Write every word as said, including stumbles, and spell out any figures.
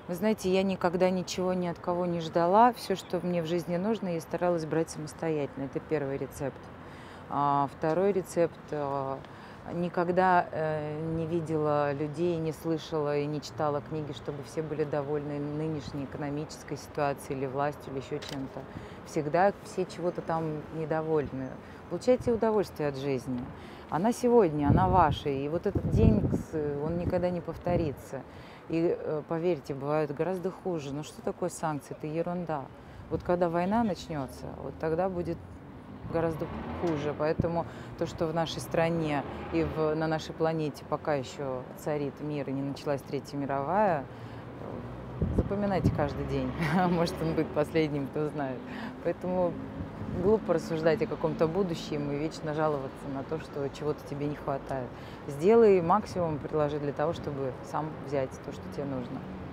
Вы знаете, я никогда ничего ни от кого не ждала. Все, что мне в жизни нужно, я старалась брать самостоятельно. Это первый рецепт. А второй рецепт, а, никогда, э, не видела людей, не слышала и не читала книги, чтобы все были довольны нынешней экономической ситуацией или властью, или еще чем-то. Всегда все чего-то там недовольны. Получайте удовольствие от жизни. Она сегодня, она ваша. И вот этот день, кс он никогда не повторится. И, э, поверьте, бывают гораздо хуже. Но что такое санкции? Это ерунда. Вот когда война начнется, вот тогда будет гораздо хуже. Поэтому то, что в нашей стране и в на нашей планете пока еще царит мир и не началась Третья мировая, э, запоминайте каждый день. Может, он будет последним, кто знает. Поэтому глупо рассуждать о каком-то будущем и вечно жаловаться на то, что чего-то тебе не хватает. Сделай максимум, приложи для того, чтобы сам взять то, что тебе нужно.